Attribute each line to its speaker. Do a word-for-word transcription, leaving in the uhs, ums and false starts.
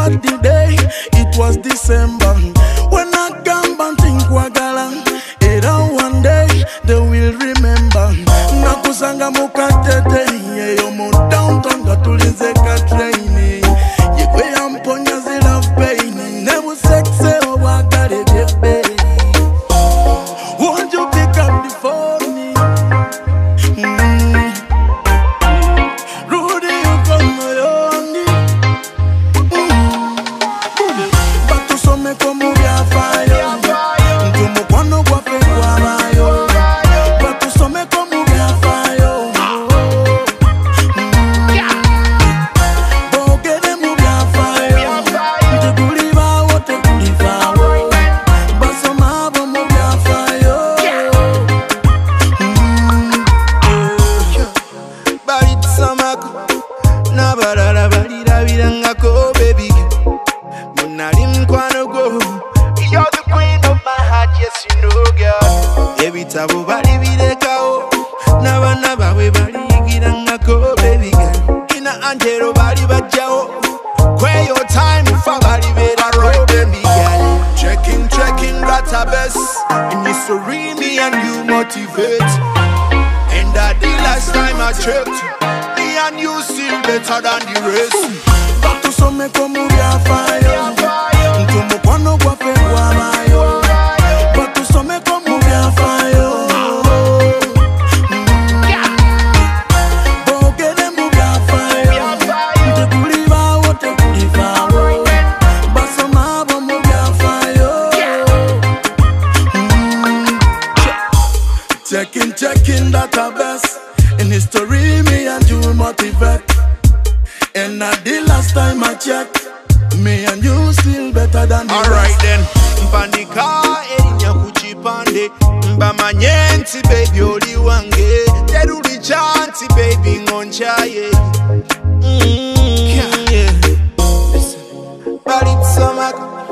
Speaker 1: back the day, it was December. When I come and think wagala, it all one day they will remember. Nakusanga mukatete, yo mo downtown gatulinze ka train. Yekwe amponya zila pain, never sexy or wagale jepe. Won't you pick up the phone? Mm. Rudy, you come on. Mm. Batu some como via fire. Ntumu kwano kwa fengwa mayo. Batu some como via fire. Bogede mu via fire. Ntukuliva wote kuliva wo. Baso mabo mu via fire.
Speaker 2: Barit samako nabarara barira birangako baby. Munali mkwano go. You're the queen of my heart, yes you know girl. Ebitabo bali birekawo nabana bawe baligirangako baby girl. Ina antero bali bajjawo kwe your time fa bali bera ro baby girl. Checking checking database in history me and you motivate. And that the last time I checked, me and you still better than the rest.
Speaker 1: Batu some como via fire. Ntumu kwano kwa fengwa mayo. Batu some como via fire. Bogede mu via fire. Ntukuliva wote kuliva wo. Baso mabo mu via fire. Checking, checking database. In history, me and you motivate. And not the last time I checked, me and you still better than the
Speaker 2: Alright
Speaker 1: rest.
Speaker 2: then, mpanika erinya kuchipande. Mbamanyenti baby oli wange. Teruli chanti baby ngonchaye. Mm, yeah. Barit samako